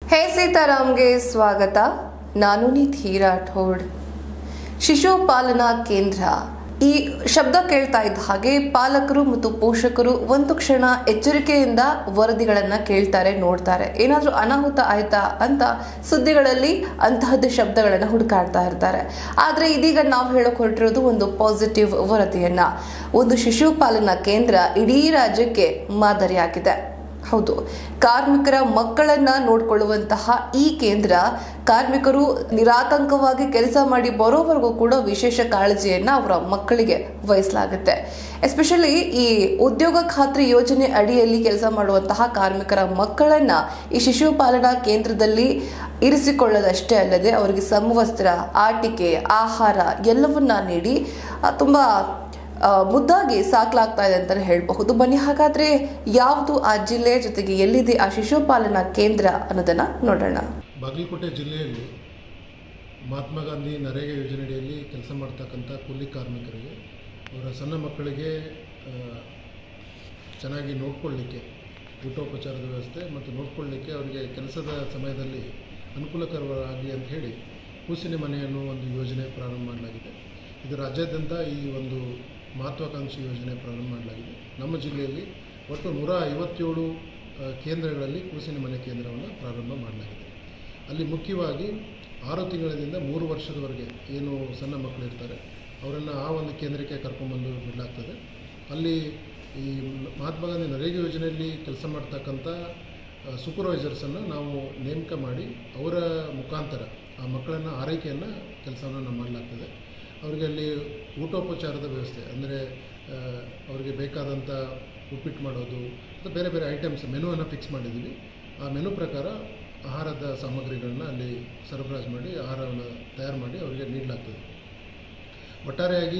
ಹೇ ಸೀತಾರಾಮ್ಗೆ ಸ್ವಾಗತ. ನಾನು ನಿಧಿ ರಾಠೋಡ್. ಶಿಶು ಪಾಲನಾ ಕೇಂದ್ರ ಈ ಶಬ್ದ ಕೇಳ್ತಾ ಇದ್ದ ಹಾಗೆ ಪಾಲಕರು ಮತ್ತು ಪೋಷಕರು ಒಂದು ಕ್ಷಣ ಎಚ್ಚರಿಕೆಯಿಂದ ವರದಿಗಳನ್ನ ಕೇಳ್ತಾರೆ, ನೋಡ್ತಾರೆ. ಏನಾದರೂ ಅನಾಹುತ ಆಯ್ತಾ ಅಂತ ಸುದ್ದಿಗಳಲ್ಲಿ ಅಂತಹದ್ದು ಶಬ್ದಗಳನ್ನ ಹುಡುಕಾಡ್ತಾ ಇರ್ತಾರೆ. ಆದ್ರೆ ಇದೀಗ ನಾವು ಹೇಳಕ್ ಹೊರಟಿರೋದು ಒಂದು ಪಾಸಿಟಿವ್ ವರದಿಯನ್ನ. ಒಂದು ಶಿಶು ಪಾಲನಾ ಕೇಂದ್ರ ಇಡೀ ರಾಜ್ಯಕ್ಕೆ ಮಾದರಿಯಾಗಿದೆ. ಹೌದು, ಕಾರ್ಮಿಕರ ಮಕ್ಕಳನ್ನ ನೋಡ್ಕೊಳ್ಳುವಂತಹ ಈ ಕೇಂದ್ರ ಕಾರ್ಮಿಕರು ನಿರಾತಂಕವಾಗಿ ಕೆಲಸ ಮಾಡಿ ಬರೋವರೆಗೂ ಕೂಡ ವಿಶೇಷ ಕಾಳಜಿಯನ್ನ ಅವರ ಮಕ್ಕಳಿಗೆ ವಹಿಸಲಾಗುತ್ತೆ. ಎಸ್ಪೆಷಲಿ ಈ ಉದ್ಯೋಗ ಖಾತ್ರಿ ಯೋಜನೆ ಅಡಿಯಲ್ಲಿ ಕೆಲಸ ಮಾಡುವಂತಹ ಕಾರ್ಮಿಕರ ಮಕ್ಕಳನ್ನ ಈ ಶಿಶು ಪಾಲನಾ ಕೇಂದ್ರದಲ್ಲಿ ಇರಿಸಿಕೊಳ್ಳೋದಷ್ಟೇ ಅಲ್ಲದೆ ಅವರಿಗೆ ಸಮವಸ್ತ್ರ, ಆಟಿಕೆ, ಆಹಾರ ಎಲ್ಲವನ್ನ ನೀಡಿ ತುಂಬಾ ಮುದ್ದಾಗಿ ಸಾಕಲಾಗ್ತಾ ಇದೆ ಅಂತಲೇ ಹೇಳಬಹುದು. ಬನ್ನಿ ಹಾಗಾದ್ರೆ ಯಾವುದು ಆ ಜಿಲ್ಲೆಯ ಜೊತೆಗೆ ಎಲ್ಲಿದೆ ಆ ಶಿಶು ಪಾಲನಾ ಕೇಂದ್ರ ಅನ್ನೋದನ್ನ ನೋಡೋಣ. ಬಾಗಲಕೋಟೆ ಜಿಲ್ಲೆಯಲ್ಲಿ ಮಹಾತ್ಮ ಗಾಂಧಿ ನರೇಗಾ ಯೋಜನೆಯಲ್ಲಿ ಕೆಲಸ ಮಾಡ್ತಕ್ಕಂಥ ಕೂಲಿ ಕಾರ್ಮಿಕರಿಗೆ ಅವರ ಸಣ್ಣ ಮಕ್ಕಳಿಗೆ ಚೆನ್ನಾಗಿ ನೋಡ್ಕೊಳ್ಳಿಕ್ಕೆ ಊಟೋಪಚಾರದ ವ್ಯವಸ್ಥೆ ಮತ್ತು ನೋಡ್ಕೊಳ್ಳಿಕ್ಕೆ ಅವರಿಗೆ ಕೆಲಸದ ಸಮಯದಲ್ಲಿ ಅನುಕೂಲಕರವಾಗಿ ಅಂತ ಹೇಳಿ ಕೂಸಿನ ಮನೆಯನ್ನು ಒಂದು ಯೋಜನೆ ಪ್ರಾರಂಭ ಮಾಡಲಾಗಿದೆ. ಇದು ರಾಜ್ಯಾದ್ಯಂತ ಈ ಒಂದು ಮಹತ್ವಾಕಾಂಕ್ಷಿ ಯೋಜನೆ ಪ್ರಾರಂಭ ಮಾಡಲಾಗಿದೆ. ನಮ್ಮ ಜಿಲ್ಲೆಯಲ್ಲಿ ಒಟ್ಟು 157 ಕೇಂದ್ರಗಳಲ್ಲಿ ಕೂಸಿನ ಮನೆ ಕೇಂದ್ರವನ್ನು ಪ್ರಾರಂಭ ಮಾಡಲಾಗಿದೆ. ಅಲ್ಲಿ ಮುಖ್ಯವಾಗಿ 6 ತಿಂಗಳಿಂದ 3 ವರ್ಷದವರೆಗೆ ಏನು ಸಣ್ಣ ಮಕ್ಕಳು ಇರ್ತಾರೆ ಅವರನ್ನು ಆ ಒಂದು ಕೇಂದ್ರಕ್ಕೆ ಕರ್ಕೊಂಡ್ಬಂದು ಬಿಡಲಾಗ್ತದೆ. ಅಲ್ಲಿ ಈ ಮಹಾತ್ಮ ಗಾಂಧಿ ನರೇಗಾ ಯೋಜನೆಯಲ್ಲಿ ಕೆಲಸ ಮಾಡ್ತಕ್ಕಂಥ ಸೂಪರ್ವೈಸರ್ಸನ್ನು ನಾವು ನೇಮಕ ಮಾಡಿ ಅವರ ಮುಖಾಂತರ ಆ ಮಕ್ಕಳನ್ನು ಆರೈಕೆಯನ್ನು ಕೆಲಸವನ್ನು ಮಾಡಲಾಗ್ತದೆ. ಅವರಿಗೆ ಅಲ್ಲಿ ಊಟೋಪಚಾರದ ವ್ಯವಸ್ಥೆ ಅಂದರೆ ಅವರಿಗೆ ಬೇಕಾದಂಥ ಉಪ್ಪಿಟ್ಟು ಮಾಡೋದು ಮತ್ತು ಬೇರೆ ಬೇರೆ ಐಟಮ್ಸ್ ಮೆನುವನ್ನು ಫಿಕ್ಸ್ ಮಾಡಿದ್ದೀವಿ. ಆ ಮೆನು ಪ್ರಕಾರ ಆಹಾರದ ಸಾಮಗ್ರಿಗಳನ್ನ ಅಲ್ಲಿ ಸರಬರಾಜು ಮಾಡಿ ಆಹಾರವನ್ನು ತಯಾರು ಮಾಡಿ ಅವರಿಗೆ ನೀಡಲಾಗ್ತದೆ. ಒಟ್ಟಾರೆಯಾಗಿ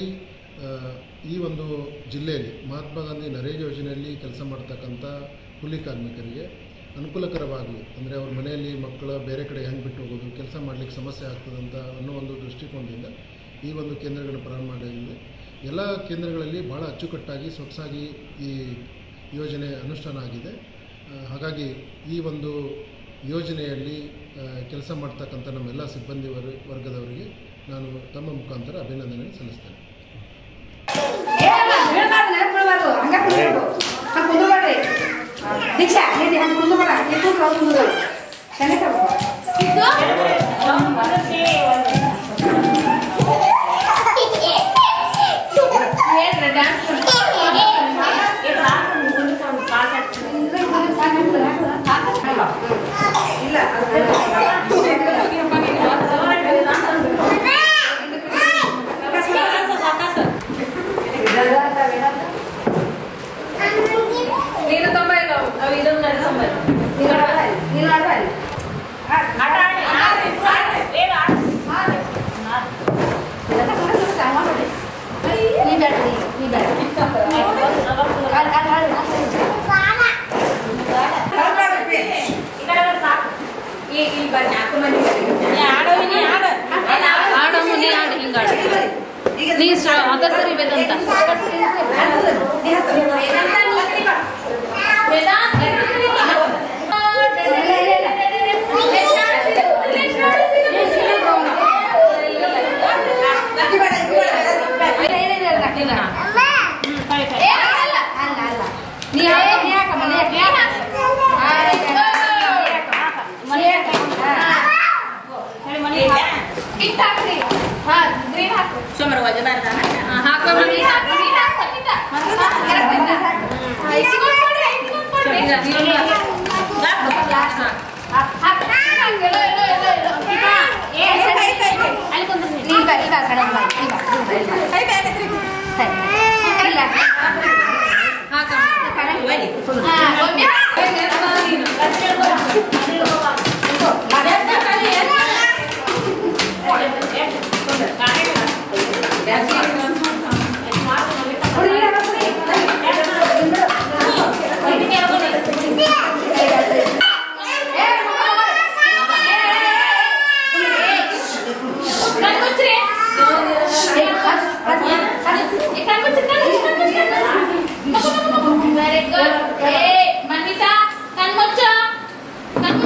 ಈ ಒಂದು ಜಿಲ್ಲೆಯಲ್ಲಿ ಮಹಾತ್ಮ ಗಾಂಧಿ ನರೇಗಾ ಯೋಜನೆಯಲ್ಲಿ ಕೆಲಸ ಮಾಡ್ತಕ್ಕಂಥ ಕೂಲಿ ಕಾರ್ಮಿಕರಿಗೆ ಅನುಕೂಲಕರವಾಗಲಿ, ಅಂದರೆ ಅವ್ರ ಮನೆಯಲ್ಲಿ ಮಕ್ಕಳು ಬೇರೆ ಕಡೆ ಹೆಂಗೆ ಬಿಟ್ಟು ಹೋಗೋದು, ಕೆಲಸ ಮಾಡಲಿಕ್ಕೆ ಸಮಸ್ಯೆ ಆಗ್ತದಂತ ಅನ್ನೋ ಒಂದು ದೃಷ್ಟಿಕೋನದಿಂದ ಈ ಒಂದು ಕೇಂದ್ರಗಳನ್ನು ಪ್ರಾರಂಭ ಮಾಡಿದೆ. ಎಲ್ಲ ಕೇಂದ್ರಗಳಲ್ಲಿ ಭಾಳ ಅಚ್ಚುಕಟ್ಟಾಗಿ ಸೊಗಸಾಗಿ ಈ ಯೋಜನೆ ಅನುಷ್ಠಾನ ಆಗಿದೆ. ಹಾಗಾಗಿ ಈ ಒಂದು ಯೋಜನೆಯಲ್ಲಿ ಕೆಲಸ ಮಾಡ್ತಕ್ಕಂಥ ನಮ್ಮೆಲ್ಲ ಸಿಬ್ಬಂದಿ ವರ್ಗದವರಿಗೆ ನಾನು ತಮ್ಮ ಮುಖಾಂತರ ಅಭಿನಂದನೆ ಸಲ್ಲಿಸ್ತೇನೆ. Very good. Hey, Manvita, kan mocha.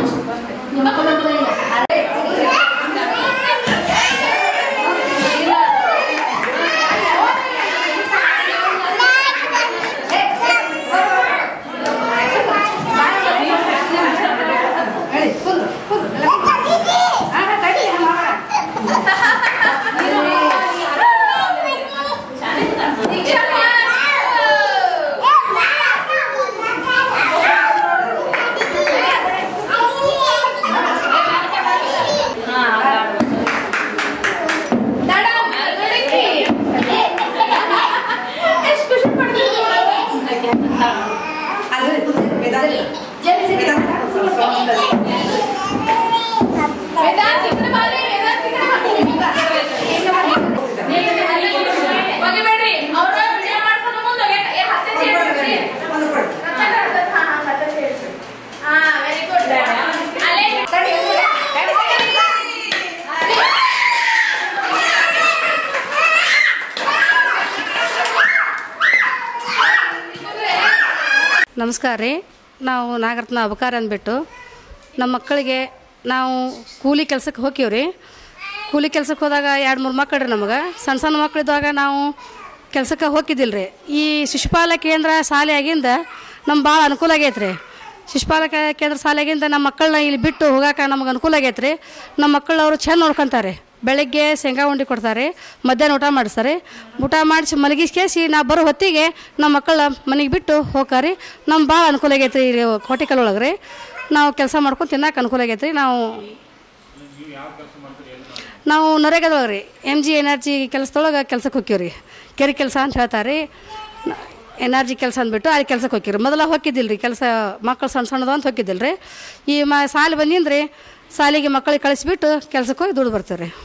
ನಮಸ್ಕಾರ ರೀ. ನಾವು ನಾಗರತ್ನ ಅಬಕಾರ ಅಂದ್ಬಿಟ್ಟು ನಮ್ಮ ಮಕ್ಕಳಿಗೆ ನಾವು ಕೂಲಿ ಕೆಲಸಕ್ಕೆ ಹೋಗ್ತೀವಿ ರೀ. ಕೂಲಿ ಕೆಲಸಕ್ಕೆ ಹೋದಾಗ 2-3 ಮಕ್ಕಳು ರೀ. ನಮಗೆ ಸಣ್ಣ ಮಕ್ಕಳಿದ್ದಾಗ ನಾವು ಕೆಲಸಕ್ಕೆ ಹೋಗಿದ್ದಿಲ್ಲ ರೀ. ಈ ಶಿಶುಪಾಲ ಕೇಂದ್ರ ಶಾಲೆಯಾಗಿಂದ ನಮ್ಗೆ ಭಾಳ ಅನುಕೂಲ ಆಗೈತೆ ರೀ. ಶಿಶುಪಾಲ ಕೇಂದ್ರ ಶಾಲೆಗಿಂದ ನಮ್ಮ ಮಕ್ಕಳನ್ನ ಇಲ್ಲಿ ಬಿಟ್ಟು ಹೋಗೋಕೆ ನಮಗೆ ಅನುಕೂಲ ಆಗೈತೆ ರೀ. ನಮ್ಮ ಮಕ್ಕಳು ಅವರು ಚೆಂದ ನೋಡ್ಕೊತಾರೆ. ಬೆಳಗ್ಗೆ ಶೇಂಗಾ ಉಂಡೆ ಕೊಡ್ತಾರೆ, ಮಧ್ಯಾಹ್ನ ಊಟ ಮಾಡಿಸ್ತಾರೆ. ಊಟ ಮಾಡಿಸಿ ಮಲಗಿಸ್ಕೇಸಿ ನಾವು ಬರೋ ಹೊತ್ತಿಗೆ ನಮ್ಮ ಮಕ್ಕಳ ಮನೆಗೆ ಬಿಟ್ಟು ಹೋಗ್ತಾರೆ. ನಮ್ಗೆ ಭಾಳ ಅನುಕೂಲ ಆಗೈತೆ ರೀ. ಕೋಟಿಕಲ್ ಒಳಗೆ ರೀ ನಾವು ಕೆಲಸ ಮಾಡ್ಕೊಂಡು ತಿನ್ನೋಕೆ ಅನುಕೂಲ ಆಗೈತೆ ರೀ. ನಾವು ನರೇಗಾದೊಳಗೆ ರೀ MG ಎನರ್ಜಿ ಕೆಲಸದೊಳಗೆ ಕೆಲಸಕ್ಕೆ ಹೋಗ್ತೀವಿ ರೀ. ಕೆರೆ ಕೆಲಸ ಅಂತ ಹೇಳ್ತಾರೆ ರೀ. ಎನರ್ಜಿ ಕೆಲಸ ಅಂದ್ಬಿಟ್ಟು ಅಲ್ಲಿ ಕೆಲಸಕ್ಕೆ ಹೋಗ್ತೀವಿ ರೀ. ಮೊದಲ ಹೋಗಿದ್ದಿಲ್ಲ ರೀ ಕೆಲಸ. ಮಕ್ಕಳು ಸಣ್ಣದು ಅಂತ ಹೋಗಿದ್ದಿಲ್ಲ ರೀ. ಈ ಸಾಲಿ ಬಂದಿಂದ್ರಿ ಸಾಲಿಗೆ ಮಕ್ಕಳಿಗೆ ಕಳಿಸ್ಬಿಟ್ಟು ಕೆಲಸಕ್ಕೆ ಹೋಗಿ ದುಡ್ಡು ಬರ್ತಾರೆ ರೀ.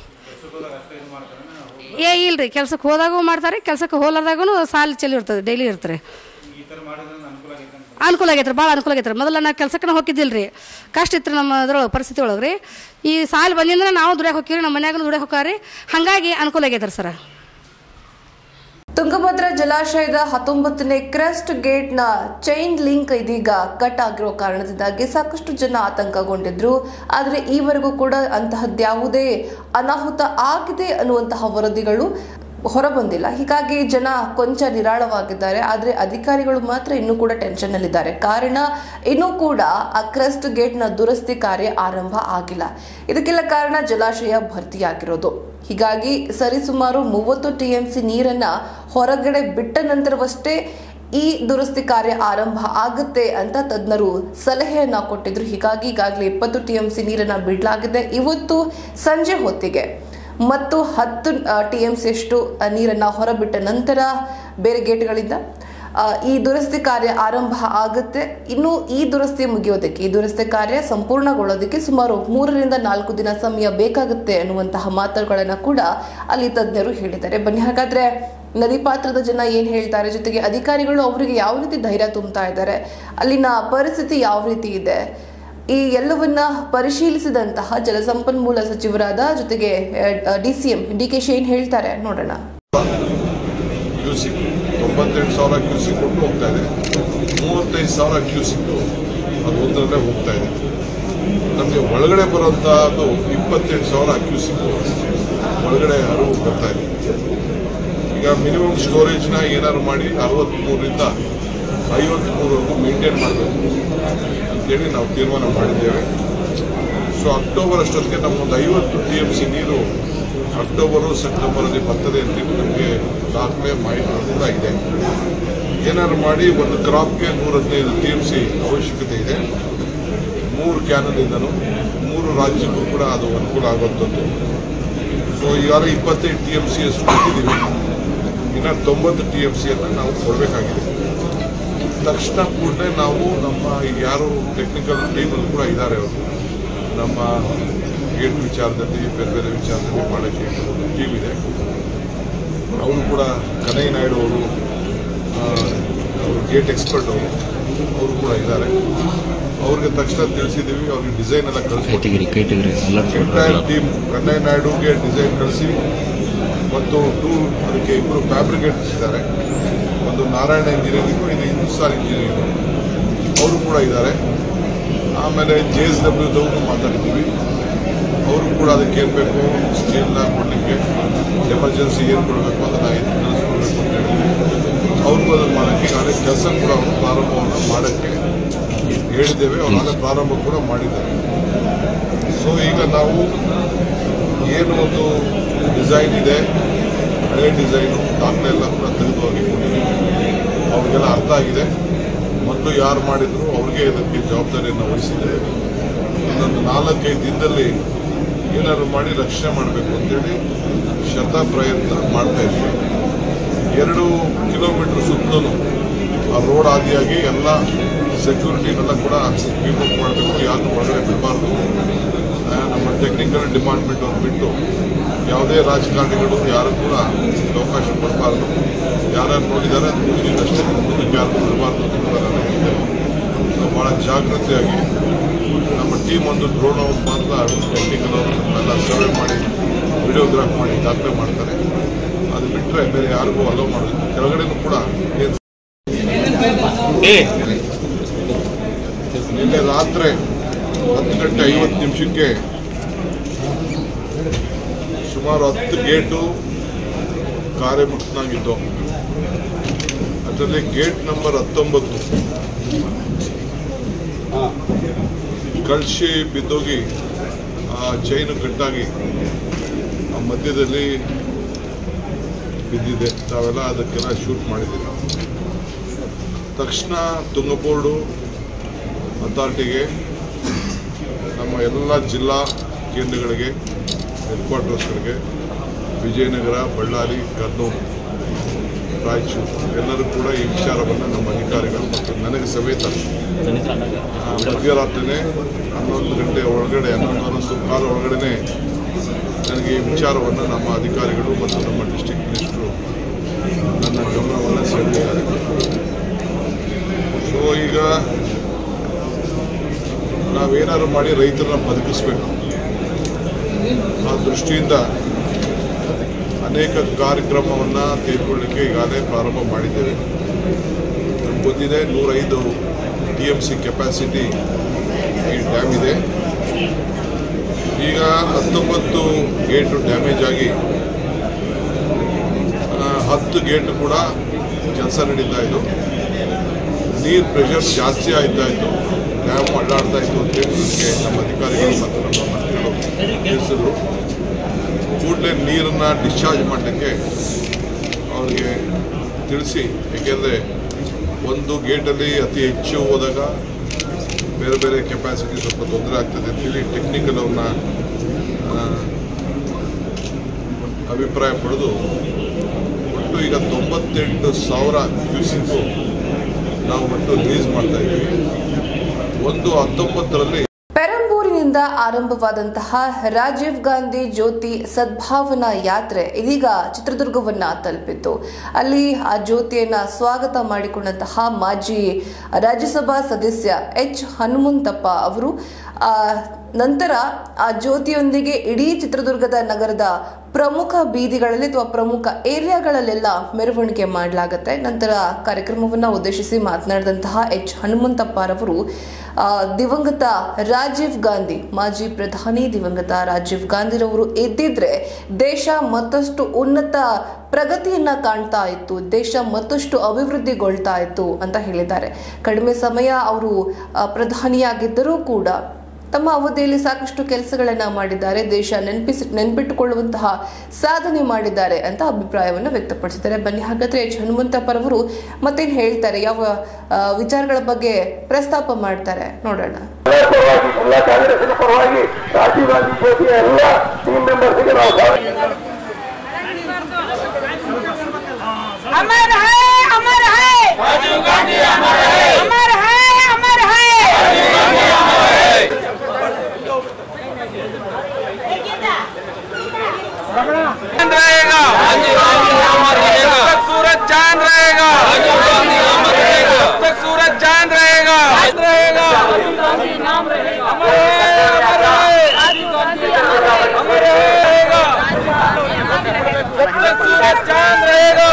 ಇಲ್ಲ ರೀ, ಕೆಲಸಕ್ಕೆ ಹೋದಾಗೂ ಮಾಡ್ತಾರೆ, ಕೆಲಸಕ್ಕೆ ಹೋಲಾರ್ದಾಗೂ ಸಾಲಿ ಚಲಿ ಇರ್ತದೆ, ಡೈಲಿ ಇರ್ತಾರೆ. ಅನುಕೂಲ ಆಗೈತೆ ರೀ, ಭಾಳ ಅನುಕೂಲ ಆಗೈತೆ ರೀ. ಮೊದಲ ನಾವು ಕೆಲಸಕ್ಕೆ ಹೋಗಿದ್ದಿಲ್ಲ ರೀ. ಕಷ್ಟ ಇತ್ತು ನಮ್ಮ ಅದ್ರೊಳಗೆ ಪರಿಸ್ಥಿತಿ ಒಳಗೆ ರೀ. ಈ ಸಾಲಿ ಬಂದಿಂದ ನಾವು ದುಡಿಯೋಕೆ ಹೋಗ್ತೀವಿ, ನಮ್ಮ ಮನ್ಯಾಗ ದುಡಿಯೋಕೆ ಹೋಗ್ತಾರೆ. ಹಾಗಾಗಿ ಅನುಕೂಲ ಆಗೈತೆ ರೀ ಸರ. ತುಂಗಭದ್ರಾ ಜಲಾಶಯದ 19ನೇ ಕ್ರೆಸ್ಟ್ ಗೇಟ್ನ ಚೈನ್ ಲಿಂಕ್ ಇದೀಗ ಕಟ್ ಆಗಿರೋ ಕಾರಣದಿಂದಾಗಿ ಸಾಕಷ್ಟು ಜನ ಆತಂಕಗೊಂಡಿದ್ರು. ಆದರೆ ಈವರೆಗೂ ಕೂಡ ಅಂತಹದ್ಯಾವುದೇ ಅನಾಹುತ ಆಗಿದೆ ಅನ್ನುವಂತಹ ವರದಿಗಳು ಹೊರಬಂದಿಲ್ಲ. ಹೀಗಾಗಿ ಜನ ಕೊಂಚ ನಿರಾಳವಾಗಿದ್ದಾರೆ. ಆದರೆ ಅಧಿಕಾರಿಗಳು ಮಾತ್ರ ಇನ್ನೂ ಕೂಡ ಟೆನ್ಷನ್ ನಲ್ಲಿದ್ದಾರೆ. ಕಾರಣ ಇನ್ನೂ ಕೂಡ ಆ ಕ್ರೆಸ್ಟ್ ಗೇಟ್ನ ದುರಸ್ತಿ ಕಾರ್ಯ ಆರಂಭ ಆಗಿಲ್ಲ. ಇದಕ್ಕೆಲ್ಲ ಕಾರಣ ಜಲಾಶಯ ಭರ್ತಿಯಾಗಿರೋದು. ಹೀಗಾಗಿ ಸರಿಸುಮಾರು 30 TMC ನೀರನ್ನ ಹೊರಗಡೆ ಬಿಟ್ಟ ನಂತರವಷ್ಟೇ ಈ ದುರಸ್ತಿ ಕಾರ್ಯ ಆರಂಭ ಆಗುತ್ತೆ ಅಂತ ತಜ್ಞರು ಸಲಹೆಯನ್ನ ಕೊಟ್ಟಿದ್ರು. ಹೀಗಾಗಿ ಈಗಾಗಲೇ 20 TMC ನೀರನ್ನ ಬಿಡಲಾಗಿದೆ. ಇವತ್ತು ಸಂಜೆ ಹೊತ್ತಿಗೆ ಮತ್ತು 10 TMC ಅಷ್ಟು ನೀರನ್ನ ಹೊರಬಿಟ್ಟ ನಂತರ ಬೇರೆ ಗೇಟ್ಗಳಿಂದ ಈ ದುರಸ್ತಿ ಕಾರ್ಯ ಆರಂಭ ಆಗುತ್ತೆ. ಇನ್ನು ಈ ದುರಸ್ತಿ ಮುಗಿಯೋದಕ್ಕೆ, ಈ ದುರಸ್ತಿ ಕಾರ್ಯ ಸಂಪೂರ್ಣಗೊಳ್ಳೋದಕ್ಕೆ ಸುಮಾರು 3 ರಿಂದ 4 ದಿನ ಸಮಯ ಬೇಕಾಗುತ್ತೆ ಅನ್ನುವಂತಹ ಮಾತುಗಳನ್ನ ಕೂಡ ಅಲ್ಲಿ ತಜ್ಞರು ಹೇಳಿದ್ದಾರೆ. ಬನ್ನಿ ಹಾಗಾದ್ರೆ ನದಿ ಪಾತ್ರದ ಜನ ಏನ್ ಹೇಳ್ತಾರೆ, ಜೊತೆಗೆ ಅಧಿಕಾರಿಗಳು ಅವರಿಗೆ ಯಾವ ರೀತಿ ಧೈರ್ಯ ತುಂಬುತ್ತಾ ಇದ್ದಾರೆ, ಅಲ್ಲಿನ ಪರಿಸ್ಥಿತಿ ಯಾವ ರೀತಿ ಇದೆ, ಈ ಎಲ್ಲವನ್ನ ಪರಿಶೀಲಿಸಿದಂತಹ ಜಲಸಂಪನ್ಮೂಲ ಸಚಿವರಾದ ಜೊತೆಗೆ DCM DK ಶೇನ್ ಹೇಳ್ತಾರೆ, ನೋಡೋಣ. 98,000 ಕ್ಯೂಸಿಕ್ ಕೊಟ್ಟು ಹೋಗ್ತಾ ಇದೆ. 35,000 ಕ್ಯೂಸಿಕ್ ಅದು ಒಂದರಲ್ಲೇ ಹೋಗ್ತಾ ಇದೆ. ನಮಗೆ ಒಳಗಡೆ ಬರುವಂತಹದ್ದು 28,000 ಕ್ಯೂಸಿಕ್ ಒಳಗಡೆ ಹರಿವು ಬರ್ತಾ ಇದೆ. ಈಗ ಮಿನಿಮಮ್ ಸ್ಟೋರೇಜ್ನ ಏನಾದ್ರು ಮಾಡಿ 63 ರಿಂದ 53 ಮೇಂಟೈನ್ ಮಾಡಬೇಕು ಅಂತೇಳಿ ನಾವು ತೀರ್ಮಾನ ಮಾಡಿದ್ದೇವೆ. ಸೊ ಅಕ್ಟೋಬರ್ ಅಷ್ಟೊತ್ತಿಗೆ ನಮ್ಮೊಂದು 50 TMC ನೀರು ಅಕ್ಟೋಬರು ಸೆಪ್ಟೆಂಬರಲ್ಲಿ ಬರ್ತದೆ ಅಂತ ನಮಗೆ ದಾಖಲೆ ಮಾಹಿತಿ ಕೂಡ ಇದೆ. ಏನಾದ್ರು ಮಾಡಿ ಒಂದು ಕ್ರಾಪ್ಗೆ 115 TMC ಅವಶ್ಯಕತೆ ಇದೆ. 3 ಕ್ಯಾನಲಿಂದನೂ 3 ರಾಜ್ಯಕ್ಕೂ ಕೂಡ ಅದು ಅನುಕೂಲ ಆಗುವಂಥದ್ದು. ಸೊ ಈಗಾಗಲೇ 25 TMC ಅಷ್ಟು ಕೊಟ್ಟಿದ್ದೀವಿ. ಇನ್ನು 90 TMCಯನ್ನು ನಾವು ಕೊಡಬೇಕಾಗಿದೆ. ತಕ್ಷಣ ಕೂಡಲೇ ನಾವು ನಮ್ಮ ಈಗ ಯಾರು ಟೆಕ್ನಿಕಲ್ ಟೀಮಲ್ಲಿ ಕೂಡ ಇದ್ದಾರೆ, ಅವರು ನಮ್ಮ ಗೇಟ್ ವಿಚಾರದಲ್ಲಿ ಬೇರೆ ಬೇರೆ ವಿಚಾರದಲ್ಲಿ ಮಾಡೋಕ್ಕೆ ಒಂದು ಟೀಮ್ ಇದೆ. ಅವರು ಕೂಡ ಕನಯ್ಯ ನಾಯ್ಡು ಅವರು ಗೇಟ್ ಎಕ್ಸ್ಪರ್ಟ್ ಅವರು ಕೂಡ ಇದ್ದಾರೆ. ಅವ್ರಿಗೆ ತಕ್ಷಣ ತಿಳಿಸಿದ್ದೀವಿ. ಅವ್ರಿಗೆ ಡಿಸೈನ್ ಎಲ್ಲ ಕಳಿಸ್ಕೊಟ್ಟಿದ್ದೀವಿ. ಎಂಟೈರ್ ಟೀಮ್ ಕನಯ್ಯ ನಾಯ್ಡುಗೆ ಡಿಸೈನ್ ಕಳಿಸಿ ಮತ್ತು ಅದಕ್ಕೆ 2 ಫ್ಯಾಬ್ರಿಕೇಟರ್ಸ್ ಇದ್ದಾರೆ. ಒಂದು ನಾರಾಯಣ ಇಂಜಿನಿಯರಿಂಗು, ಇದು ಹಿಂದೂಸ್ತಾನ್ ಇಂಜಿನಿಯರಿಂಗು, ಅವರು ಕೂಡ ಇದ್ದಾರೆ. ಆಮೇಲೆ JSW ಮಾತಾಡಿದ್ದೀವಿ. ಅವರು ಕೂಡ ಅದಕ್ಕೆ ಏನು ಬೇಕು ಸ್ಟೀಲ್ನ ಕೊಡಲಿಕ್ಕೆ, ಎಮರ್ಜೆನ್ಸಿ ಏನು ಕೊಡಬೇಕು ಅದನ್ನು ತಿಳಿಸ್ಕೊಡ್ಬೇಕು ಅಂತ ಹೇಳಿ ಅವ್ರಿಗೂ ಅದನ್ನು ಮಾಡೋಕ್ಕೆ ಈಗಾಗಲೇ ಕೆಲಸ ಕೂಡ ಅವರು ಪ್ರಾರಂಭವನ್ನು ಮಾಡೋಕ್ಕೆ ಹೇಳಿದ್ದೇವೆ. ಅವರಾಗಲೇ ಪ್ರಾರಂಭ ಕೂಡ ಮಾಡಿದ್ದಾರೆ. ಸೊ ಈಗ ನಾವು ಏನು ಒಂದು ಡಿಸೈನ್ ಇದೆ, ಹಳೆ ಡಿಸೈನು ದಾಖಲೆ ಎಲ್ಲ ಕೂಡ ತೆಗೆದು ಹೋಗಿಕೊಂಡಿದ್ದೀವಿ. ಅವ್ರಿಗೆಲ್ಲ ಅರ್ಥ ಆಗಿದೆ. ಮತ್ತು ಯಾರು ಮಾಡಿದ್ರು ಅವ್ರಿಗೆ ಇದಕ್ಕೆ ಜವಾಬ್ದಾರಿಯನ್ನು ವಹಿಸಿದ್ದೇವೆ. ಇನ್ನೊಂದು 4-5 ದಿನದಲ್ಲಿ ಏನಾದ್ರು ಮಾಡಿ ರಕ್ಷಣೆ ಮಾಡಬೇಕು ಅಂತೇಳಿ ಪ್ರಯತ್ನ ಮಾಡ್ತಾ ಇದ್ದೀವಿ. 2 ಕಿಲೋಮೀಟರ್ ಸುತ್ತಲೂ ಆ ರೋಡ್ ಆದಿಯಾಗಿ ಎಲ್ಲ ಸೆಕ್ಯೂರಿಟಿನೆಲ್ಲ ಕೂಡ ಕೀಪಪ್ ಮಾಡಬೇಕು. ಯಾರು ಒಳಗಡೆ ಬಿಡಬಾರ್ದು. ನಮ್ಮ ಟೆಕ್ನಿಕಲ್ ಡಿಪಾರ್ಟ್ಮೆಂಟ್ ಅವ್ರು ಬಿಟ್ಟು ಯಾವುದೇ ರಾಜಕಾರಣಿಗಳು ಯಾರು ಕೂಡ ಅವಕಾಶ ಕೊಡಬಾರ್ದು. ಯಾರ್ಯಾರು ನೋಡಿದ್ದಾರೆ ಅಷ್ಟೇ, ಮುಂದಕ್ಕೆ ಯಾರು ಬಿಡಬಾರ್ದು ಅಂತ ಕೂಡ ನಾನು ಹೇಳಿದ್ದೇವೆ. ನಾವು ಭಾಳ ಜಾಗೃತಿಯಾಗಿ ನಮ್ಮ ಟೀಮ್ ಒಂದು ಡ್ರೋನ್ ಮಾತ್ರ ಟೆಕ್ನಿಕಲ್ ಅವರು ಎಲ್ಲ ಸರ್ವೆ ಮಾಡಿ ವಿಡಿಯೋಗ್ರಾಫ್ ಮಾಡಿ ದಾಖಲೆ ಮಾಡ್ತಾರೆ. ಅದು ಬಿಟ್ಟರೆ ಬೇರೆ ಯಾರಿಗೂ ಅಲೋ ಮಾಡೋದು. ಕೆಳಗಡೆನೂ ಕೂಡ ನಿನ್ನೆ ರಾತ್ರಿ 10:50 ಸುಮಾರು 10 ಗೇಟು ಕಾರ್ಯಮುಕ್ತನಾಗಿದ್ದು, ಅದರಲ್ಲಿ ಗೇಟ್ ನಂಬರ್ 19 ಕಳಶಿ ಬಿದ್ದೋಗಿ ಆ ಚೈನು ಕಟ್ಟಾಗಿ ಆ ಮಧ್ಯದಲ್ಲಿ ಬಿದ್ದಿದೆ. ತಾವೆಲ್ಲ ಅದಕ್ಕೆಲ್ಲ ಶೂಟ್ ಮಾಡಿದ್ದೀವಿ. ತಕ್ಷಣ ತುಂಗಬೋರ್ಡು ಅಥಾರಿಟಿಗೆ, ನಮ್ಮ ಎಲ್ಲ ಜಿಲ್ಲಾ ಕೇಂದ್ರಗಳಿಗೆ, ಹೆಡ್ ಕ್ವಾರ್ಟರ್ಸ್ಗಳಿಗೆ, ವಿಜಯನಗರ, ಬಳ್ಳಾರಿ, ಕರ್ನೂಲು, ರಾಯಚೂರು ಎಲ್ಲರೂ ಕೂಡ ಈ ವಿಚಾರವನ್ನು ನಮ್ಮ ಅಧಿಕಾರಿಗಳು ಮತ್ತು ನನಗೆ ಸಮೇತ ಮಧ್ಯರಾತ್ರಿನೇ 11 ಗಂಟೆ ಒಳಗಡೆ 11:15 ಒಳಗಡೆ ನನಗೆ ಈ ವಿಚಾರವನ್ನು ನಮ್ಮ ಅಧಿಕಾರಿಗಳು ಮತ್ತು ನಮ್ಮ ಡಿಸ್ಟ್ರಿಕ್ಟ್ ಮಿನಿಸ್ಟರು ನನ್ನ ಗಮನವನ್ನು ಸೆಳೆದಿದ್ದಾರೆ. ಸೊ ಈಗ ನಾವೇನಾದ್ರು ಮಾಡಿ ರೈತರನ್ನ ಬದುಕಿಸ್ಬೇಕು. ಆ ದೃಷ್ಟಿಯಿಂದ ಅನೇಕ ಕಾರ್ಯಕ್ರಮವನ್ನು ತೆಗೆದುಕೊಳ್ಳಲಿಕ್ಕೆ ಈಗಾಗಲೇ ಪ್ರಾರಂಭ ಮಾಡಿದ್ದೇವೆ. ನಮ್ಗೆ ಗೊತ್ತಿದೆ 105 TMC ಕೆಪಾಸಿಟಿ ಈ ಡ್ಯಾಮ್ ಇದೆ. ಈಗ 19 ಗೇಟು ಡ್ಯಾಮೇಜ್ ಆಗಿ 10 ಗೇಟು ಕೂಡ ಕೆಲಸ ನಡೀತಾ ಇತ್ತು. ನೀರು ಪ್ರೆಷರ್ ಜಾಸ್ತಿ ಆಯ್ತಾ ಇತ್ತು, ಡ್ಯಾಮ್ ಅಡ್ಡಾಡ್ತಾ ಇತ್ತು ಅಂತೇಳಿ ನನಗೆ ನಮ್ಮ ಅಧಿಕಾರಿಗಳು ಮತ್ತು ನಮ್ಮ ಮಂತ್ರಿಗಳು ತಿಳಿಸಿದ್ರು. ಕೂಡಲೇ ನೀರನ್ನು ಡಿಸ್ಚಾರ್ಜ್ ಮಾಡಲಿಕ್ಕೆ ಅವರಿಗೆ ತಿಳಿಸಿ, ಏಕೆಂದರೆ ಒಂದು ಗೇಟಲ್ಲಿ ಅತಿ ಹೆಚ್ಚು ಹೋದಾಗ ಬೇರೆ ಬೇರೆ ಕೆಪಾಸಿಟಿ ಸ್ವಲ್ಪ ತೊಂದರೆ ಆಗ್ತದೆ ಅಂತೇಳಿ ಟೆಕ್ನಿಕಲ್ ಅವ್ರನ್ನ ಅಭಿಪ್ರಾಯ ಪಡೆದು ಒಟ್ಟು ಈಗ 98,000 ಕ್ಯೂಸಿಕ್ಕು ನಾವು ಒಟ್ಟು ರಿಲೀಸ್ ಮಾಡ್ತಾ ಇದ್ದೀವಿ. 19 ಪೆರಂಬೂರಿನಿಂದ ಆರಂಭವಾದಂತಹ ರಾಜೀವ್ ಗಾಂಧಿ ಜ್ಯೋತಿ ಸದ್ಭಾವನಾ ಯಾತ್ರೆ ಇದೀಗ ಚಿತ್ರದುರ್ಗವನ್ನ ತಲುಪಿತ್ತು. ಅಲ್ಲಿ ಆ ಜ್ಯೋತಿಯನ್ನ ಸ್ವಾಗತ ಮಾಡಿಕೊಂಡಂತಹ ಮಾಜಿ ರಾಜ್ಯಸಭಾ ಸದಸ್ಯ ಎಚ್ ಹನುಮಂತಪ್ಪ ಅವರು ನಂತರ ಆ ಜ್ಯೋತಿಯೊಂದಿಗೆ ಇಡೀ ಚಿತ್ರದುರ್ಗದ ನಗರದ ಪ್ರಮುಖ ಬೀದಿಗಳಲ್ಲಿ ಅಥವಾ ಪ್ರಮುಖ ಏರಿಯಾಗಳಲ್ಲೆಲ್ಲ ಮೆರವಣಿಗೆ ಮಾಡಲಾಗುತ್ತೆ. ನಂತರ ಕಾರ್ಯಕ್ರಮವನ್ನು ಉದ್ದೇಶಿಸಿ ಮಾತನಾಡಿದಂತಹ ಎಚ್ ಹನುಮಂತಪ್ಪರವರು ದಿವಂಗತ ರಾಜೀವ್ ಗಾಂಧಿ, ಮಾಜಿ ಪ್ರಧಾನಿ ದಿವಂಗತ ರಾಜೀವ್ ಗಾಂಧಿರವರು ಇದ್ದಿದ್ರೆ ದೇಶ ಮತ್ತಷ್ಟು ಉನ್ನತ ಪ್ರಗತಿಯನ್ನ ಕಾಣ್ತಾ ಇತ್ತು, ದೇಶ ಮತ್ತಷ್ಟು ಅಭಿವೃದ್ಧಿಗೊಳ್ತಾ ಇತ್ತು ಅಂತ ಹೇಳಿದ್ದಾರೆ. ಕಡಿಮೆ ಸಮಯ ಅವರು ಪ್ರಧಾನಿಯಾಗಿದ್ದರೂ ಕೂಡ ತಮ್ಮ ಅವಧಿಯಲ್ಲಿ ಸಾಕಷ್ಟು ಕೆಲಸಗಳನ್ನ ಮಾಡಿದ್ದಾರೆ, ದೇಶ ನೆನಪಿಟ್ಟುಕೊಳ್ಳುವಂತಹ ಸಾಧನೆ ಮಾಡಿದ್ದಾರೆ ಅಂತ ಅಭಿಪ್ರಾಯವನ್ನು ವ್ಯಕ್ತಪಡಿಸಿದ್ದಾರೆ. ಬನ್ನಿ ಹಾಗಾದ್ರೆ ಎಚ್ ಹನುಮಂತಪ್ಪರವರು ಮತ್ತೇನು ಹೇಳ್ತಾರೆ, ಯಾವ ವಿಚಾರಗಳ ಬಗ್ಗೆ ಪ್ರಸ್ತಾಪ ಮಾಡ್ತಾರೆ ನೋಡೋಣ. सूरज चांद रहेगा, तब सूरज चांद रहेगा, रहेगा सूरज चांद रहेगा,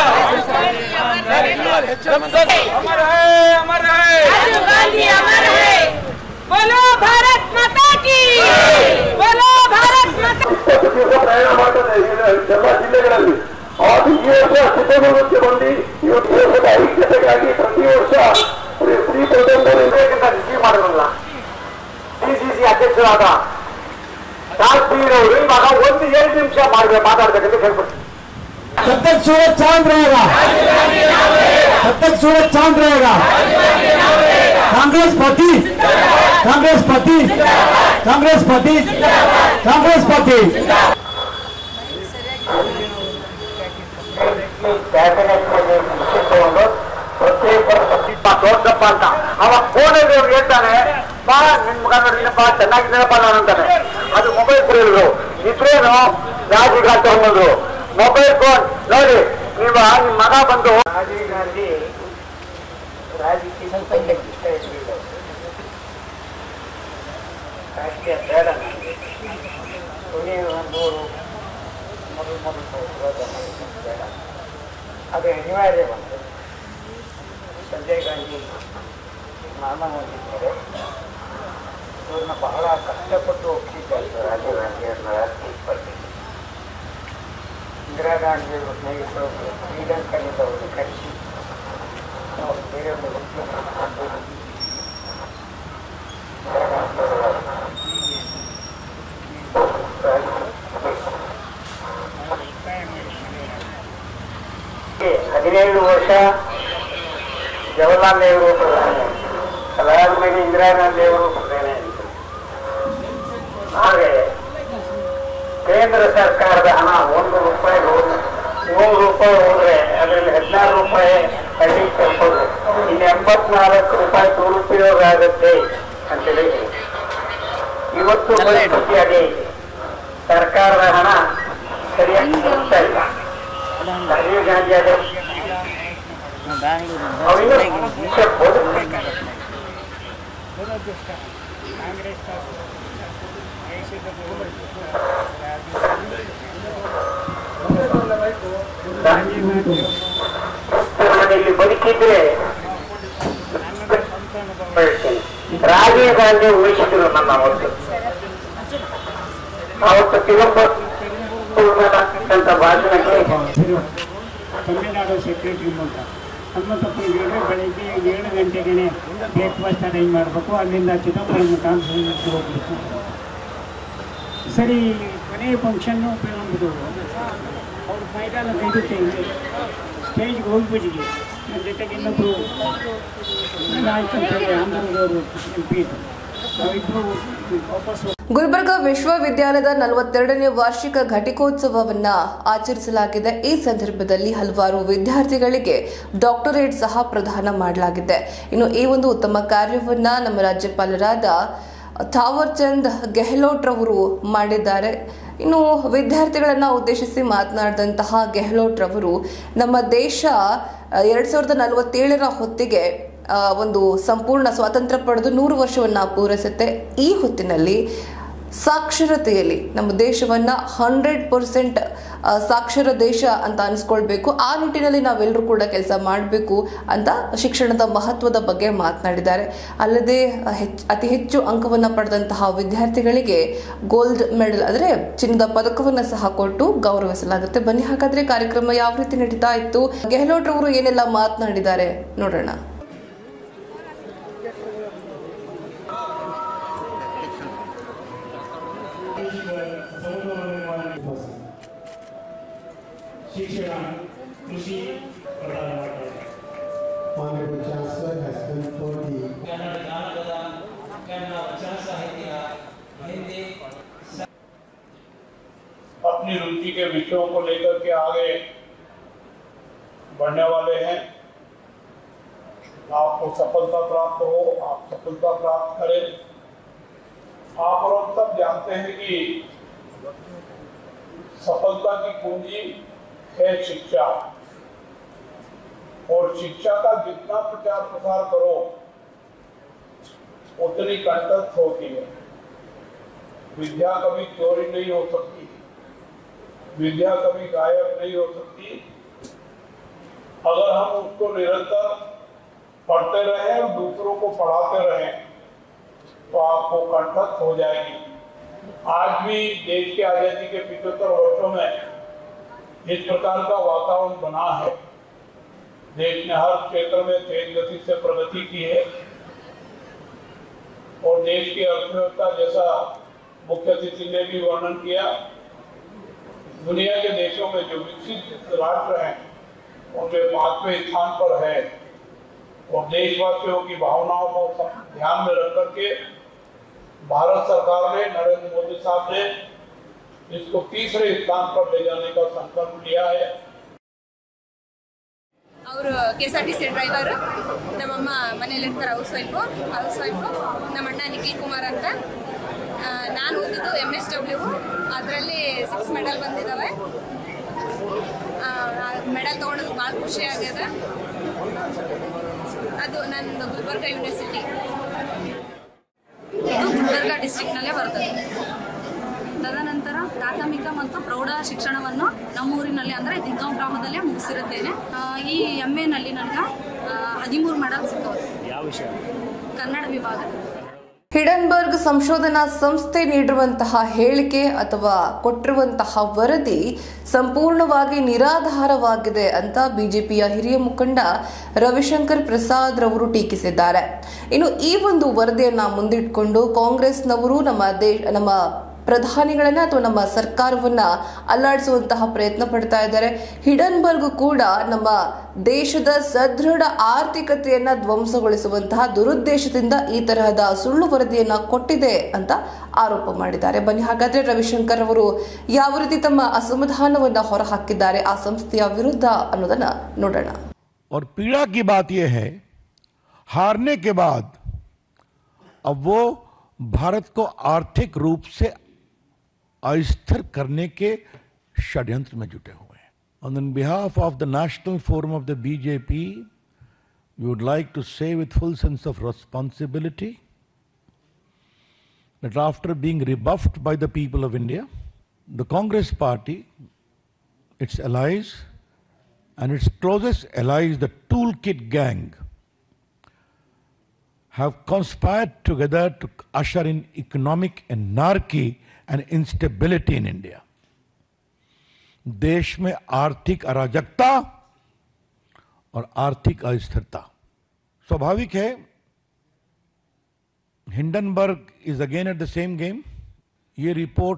अमर है, अमर है, अमर है। बोलो भारत माता की, बोलो भारत माता। ಪ್ರಯಾಣ ಮಾಡ್ತಾರೆ ಎಲ್ಲ ಜಿಲ್ಲೆಗಳಲ್ಲಿ. ಅದು ಈ ವರ್ಷ ಚಿತ್ರದುರ್ಗಕ್ಕೆ ಬಂದು ಇವತ್ತು ದೇಶದ ಐಕ್ಯತೆಗಾಗಿ ಪ್ರತಿ ವರ್ಷ ಫ್ರೀ ರಿಸೀವ್ ಮಾಡಿರಲ್ಲ. DCC ಅಧ್ಯಕ್ಷರಾದ ಕಾಶ್ಮೀರವರು ಇವಾಗ 1-2 ನಿಮಿಷ ಮಾತಾಡ್ಬೇಕಂತ ಹೇಳ್ಬಿಟ್ಟು तब तक सूरज चांद रहेगा, तब तक सूरज चांद रहेगा। Congress party, Congress party, Congress party, Congress party. Cabinet ತಗೊಂಡು ತೋರ್ಸಪ್ಪ ಅಂತ ಅವ ಫೋನಲ್ಲಿ ಅವ್ರು ಹೇಳ್ತಾನೆ, ಬಾ ನಿನ್ ಮಗ ನೋಡಿನಪ್ಪ ಚೆನ್ನಾಗಿದ್ದೀನಪ್ಪ ನಾನು ಅಂತಾನೆ. ಅದು ಮೊಬೈಲ್ ಕೊಡಿದ್ರು ಇದ್ರೇನು ರಾಜೀವ್ ಗಾಂಧಿ ತಗೊಂಡ್ರು ಮೊಬೈಲ್ ಫೋನ್ ನೋಡಿ. ನೀವು ನಿಮ್ಮ ಮಗ ಬಂದು ರಾಜೀವ್ ಗಾಂಧಿ ರಾಜಕೀಯ ಇಷ್ಟ ಇರಲಿಲ್ಲ, ರಾಜಕೀಯ ಬೇಡ, ಮೊದಲು ಬೇಡ, ಅದು ಅನಿವಾರ್ಯ ಬಂತು. ಸಂಜಯ್ ಗಾಂಧಿ ನಾನು ಹೊಂದಿದ್ದೇನೆ. ಇವ್ರನ್ನ ಬಹಳ ಕಷ್ಟಪಟ್ಟು ಒಪ್ಪಿದ್ದಾರೆ ರಾಜೀವ್ ಗಾಂಧಿಯವ್ರನ್ನ ರಾಜಕೀಯ ಸ್ಪರ್ಧೆ. ಇಂದಿರಾ ಗಾಂಧಿಯವರು ಸ್ನೇಹಿತರು ಶ್ರೀಲಂಕಾದಿಂದ ಅವರು ಕರೆಸಿ ನಾವು ಬೇರೆಯವರು ಮುಖ್ಯಮಂತ್ರಿ ಇಂದಿರಾ ಗಾಂಧಿಯವರ 17 ವರ್ಷ ಜವಾಹರ್ಲಾಲ್ ನೆಹರು ಪ್ರಧಾನಿ, ಅದಾದ ಮೇಲೆ ಇಂದಿರಾ ಗಾಂಧಿಯವರು ಪ್ರಧಾನಿ ಆಗಿದ್ದರು. ಹಾಗೆ ಕೇಂದ್ರ ಸರ್ಕಾರದ ಹಣ 1 ರೂಪಾಯಿ 100 ರೂಪಾಯಿ ಹೋದ್ರೆ ಅದರಲ್ಲಿ 16 ರೂಪಾಯಿ ಹಳ್ಳಿ ತಪ್ಪೋದು, ಇನ್ನು 84 ರೂಪಾಯಿ ದುರುಪಯೋಗ ಆಗುತ್ತೆ ಅಂತೇಳಿ ಇವತ್ತು ಪರಿಸ್ಥಿತಿಯಾಗಿ ಸರ್ಕಾರದ ಹಣ ಸರಿಯಾಗಿ ಹೋಗ್ತಾ ಇಲ್ಲ. ರಾಜೀವ್ ಗಾಂಧಿ ಅವರು ಇಲ್ಲಿ ಬದುಕಿದ್ರೆ ರಾಜೀವ್ ಗಾಂಧಿ ಉಳಿಸಿದ್ರು ನನ್ನ ಅವತ್ತು ಅಂತ ಭಾಷಣಕ್ಕೆ ತಮಿಳುನಾಡು ಸೆಕ್ರೆಟರಿ ಮೂಲಕ ಹನುಮಂತಪ್ಪನ ಹೇಳಿದ್ರೆ ಬೆಳಗ್ಗೆ 7 ಗಂಟೆಗೆ ಬ್ರೇಕ್ಫಾಸ್ಟ್ ಅರೇಂಜ್ ಮಾಡಬೇಕು, ಅಲ್ಲಿಂದ ಚಿದಂಬರಂ ಕಾನ್ಫರೆನ್ಸ್ಗೆ ಹೋಗಬೇಕು. ಸರಿ, ಕೊನೆಯ ಫಂಕ್ಷನ್ನು ನಮ್ಮದು ಅವ್ರ ಮೈದಾನ ಕೈದುತ್ತೆ ಸ್ಟೇಜ್ಗೆ ಹೋಗ್ಬಿಟ್ಟಿದೆ. ನನ್ನ ಜೊತೆಗೆ ಇನ್ನೊಬ್ಬರು ಆಯ್ತು ಅಂತೇಳಿ ಆಂಧ್ರದವರು MP ಇದ್ದರು. ನಾವಿಬ್ಬರು ವಾಪಸ್ಸು ಗುಲ್ಬರ್ಗ ವಿಶ್ವವಿದ್ಯಾಲಯದ 42ನೇ ವಾರ್ಷಿಕ ಘಟಿಕೋತ್ಸವವನ್ನ ಆಚರಿಸಲಾಗಿದೆ. ಈ ಸಂದರ್ಭದಲ್ಲಿ ಹಲವಾರು ವಿದ್ಯಾರ್ಥಿಗಳಿಗೆ ಡಾಕ್ಟರೇಟ್ ಸಹ ಪ್ರದಾನ ಮಾಡಲಾಗಿದೆ. ಇನ್ನು ಈ ಒಂದು ಉತ್ತಮ ಕಾರ್ಯವನ್ನ ನಮ್ಮ ರಾಜ್ಯಪಾಲರಾದ ಥಾವರ್ ಚಂದ್ ಗೆಹ್ಲೋಟ್ ರವರು ಮಾಡಿದ್ದಾರೆ. ಇನ್ನು ವಿದ್ಯಾರ್ಥಿಗಳನ್ನ ಉದ್ದೇಶಿಸಿ ಮಾತನಾಡಿದಂತಹ ಗೆಹ್ಲೋಟ್ ರವರು ನಮ್ಮ ದೇಶ 2047ರ ಹೊತ್ತಿಗೆ ಒಂದು ಸಂಪೂರ್ಣ ಸ್ವಾತಂತ್ರ್ಯ ಪಡೆದು 100 ವರ್ಷವನ್ನ ಪೂರೈಸುತ್ತೆ. ಈ ಹೊತ್ತಿನಲ್ಲಿ ಸಾಕ್ಷರತೆಯಲ್ಲಿ ನಮ್ಮ ದೇಶವನ್ನ 100% ಸಾಕ್ಷರ ದೇಶ ಅಂತ ಅನಿಸ್ಕೊಳ್ಬೇಕು. ಆ ನಿಟ್ಟಿನಲ್ಲಿ ನಾವೆಲ್ಲರೂ ಕೂಡ ಕೆಲಸ ಮಾಡಬೇಕು ಅಂತ ಶಿಕ್ಷಣದ ಮಹತ್ವದ ಬಗ್ಗೆ ಮಾತನಾಡಿದ್ದಾರೆ. ಅಲ್ಲದೆ ಅತಿ ಹೆಚ್ಚು ಅಂಕವನ್ನು ಪಡೆದಂತಹ ವಿದ್ಯಾರ್ಥಿಗಳಿಗೆ ಗೋಲ್ಡ್ ಮೆಡಲ್ ಅಂದರೆ ಚಿನ್ನದ ಪದಕವನ್ನು ಸಹ ಕೊಟ್ಟು ಗೌರವಿಸಲಾಗುತ್ತೆ. ಬನ್ನಿ ಹಾಗಾದ್ರೆ ಕಾರ್ಯಕ್ರಮ ಯಾವ ರೀತಿ ನಡೀತಾ ಇತ್ತು, ಗೆಹ್ಲೋಟ್ ಅವರು ಏನೆಲ್ಲ ಮಾತನಾಡಿದ್ದಾರೆ ನೋಡೋಣ. ಶಿಕ್ಷಣ ಕೃಷಿ ಪ್ರದಾನ ಮಾಡ್ತಾರೆ. अपनी रुचि के विषयों को लेकर के आगे बढ़ने वाले हैं. आपको सफलता प्राप्त हो, आप सफलता प्राप्त करें. आप और हम सब जानते हैं कि सफलता की कुंजी है शिक्षा, और शिक्षा का जितना प्रचार प्रसार करो उतनी कंटक होती है. विद्या कभी चोरी नहीं हो सकती, विद्या कभी गायब नहीं हो सकती. अगर हम उसको निरंतर पढ़ते रहें और दूसरों को पढ़ाते रहें तो आपको कंटक हो जाएगी. आज भी देश की आजादी के 75 वर्षों में इस प्रकार का वातावरण बना है. देश ने हर क्षेत्र में तेज गति से प्रगति की है, और देश की अर्थव्यवस्था, जैसा मुख्य अतिथि ने भी वर्णन किया, दुनिया के देशों में जो विकसित राष्ट्र हैं उनके 5वें स्थान पर है. और देशवासियों की भावनाओं को ध्यान में रख करके भारत सरकार ने, नरेंद्र मोदी साहब ने इसको 3रे स्थान पर ले जाने का संकल्प लिया है. ಅವರು KSRTC ಡ್ರೈವರ್, ನಮ್ಮಮ್ಮ ಮನೇಲಿರ್ತಾರೆ ಹೌಸ್ ವೈಫು. ನಮ್ಮ ಅಣ್ಣ ನಿಖಿಲ್ ಕುಮಾರ್ ಅಂತ. ನಾನು ಓದಿದ್ದು MSW, ಅದರಲ್ಲಿ 6 ಮೆಡಲ್ ಬಂದಿದ್ದಾವೆ. ಮೆಡಲ್ ತೊಗೊಂಡು ಭಾಳ ಖುಷಿ ಆಗಿದೆ. ಅದು ನಂದು ಗುಲ್ಬರ್ಗ ಯೂನಿವರ್ಸಿಟಿ, ಇದು ಗುಲ್ಬರ್ಗ ಡಿಸ್ಟ್ರಿಕ್ನಲ್ಲೇ ಬರ್ತದೆ. ತದನಂತರ ಪ್ರಾಥಮಿಕ ಮತ್ತು ಪ್ರೌಢ ಶಿಕ್ಷಣವನ್ನು ನಮ್ಮೂರಿನಲ್ಲಿ ಅಂದರೆ ದಿಗ್ಗಾಂವ್ ಗ್ರಾಮದಲ್ಲೇ ಮುಗಿಸಿರುತ್ತೇನೆ. ಈ MA ನಲ್ಲಿ ನನಗೆ 13 ಮೆಡಲ್ ಸಿಕ್ಕವು. ಯಾವ ವಿಷಯ? ಕನ್ನಡ ವಿಭಾಗದಲ್ಲಿ. ಹಿಡನ್ಬರ್ಗ್ ಸಂಶೋಧನಾ ಸಂಸ್ಥೆ ನೀಡಿರುವಂತಹ ಹೇಳಿಕೆ ಅಥವಾ ಕೊಟ್ಟಿರುವಂತಹ ವರದಿ ಸಂಪೂರ್ಣವಾಗಿ ನಿರಾಧಾರವಾಗಿದೆ ಅಂತ ಬಿಜೆಪಿಯ ಹಿರಿಯ ಮುಖಂಡ ರವಿಶಂಕರ್ ಪ್ರಸಾದ್ ರವರು ಟೀಕಿಸಿದ್ದಾರೆ. ಇನ್ನು ಈ ಒಂದು ವರದಿಯನ್ನ ಮುಂದಿಟ್ಕೊಂಡು ಕಾಂಗ್ರೆಸ್ನವರು ನಮ್ಮ ಪ್ರಧಾನಿಗಳನ್ನ ಅಥವಾ ನಮ್ಮ ಸರ್ಕಾರವನ್ನ ಅಲ್ಲಾಡಿಸುವಂತಹ ಪ್ರಯತ್ನ ಪಡ್ತಾ ಇದ್ದಾರೆ. ಹಿಡನ್ಬರ್ಗ್ ಕೂಡ ನಮ್ಮ ದೇಶದ ಸದೃಢ ಆರ್ಥಿಕತೆಯನ್ನ ಧ್ವಂಸಗೊಳಿಸುವಂತಹ ದುರುದ್ದೇಶದಿಂದ ಈ ತರಹದ ಸುಳ್ಳು ವರದಿಯನ್ನ ಕೊಟ್ಟಿದೆ ಅಂತ ಆರೋಪ ಮಾಡಿದ್ದಾರೆ. ಬನ್ನಿ ಹಾಗಾದ್ರೆ ರವಿಶಂಕರ್ ಅವರು ಯಾವ ರೀತಿ ತಮ್ಮ ಅಸಮಾಧಾನವನ್ನ ಹೊರಹಾಕಿದ್ದಾರೆ ಆ ಸಂಸ್ಥೆಯ ವಿರುದ್ಧ ಅನ್ನೋದನ್ನ ನೋಡೋಣ. और पीड़ा की बात यह है, हारने के बाद अब वो भारत को आर्थिक रूप से अस्थिर करने के षड्यंत्र में जुटे हुए हैं. On behalf of the National Forum of the BJP, we would like to say with full sense of responsibility that after being rebuffed by the people of India, the Congress Party, its allies, and its closest allies, the Toolkit Gang, have conspired together to usher in economic anarchy and instability in India. देश में आर्थिक अराजकता और आर्थिक अस्थिरता स्वाभाविक है. Hindenburg is again at the same game. ये रिपोर्ट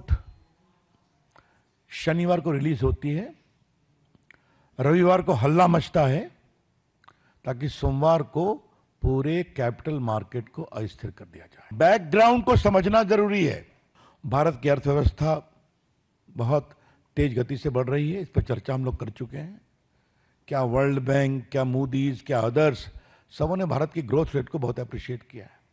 शनिवार को रिलीज होती है, रविवार को हल्ला मचता है ताकि सोमवार को पूरे कैपिटल मार्केट को अस्थिर कर दिया जाए. बैकग्राउंड को समझना जरूरी है. भारत की अर्थव्यवस्था बहुत तेज गति से बढ़ रही है, इस पर चर्चा हम लोग कर चुके हैं. क्या वर्ल्ड बैंक, क्या मूडीज, क्या अदर्स, सबों ने भारत की ग्रोथ रेट को बहुत अप्रिशिएट किया है.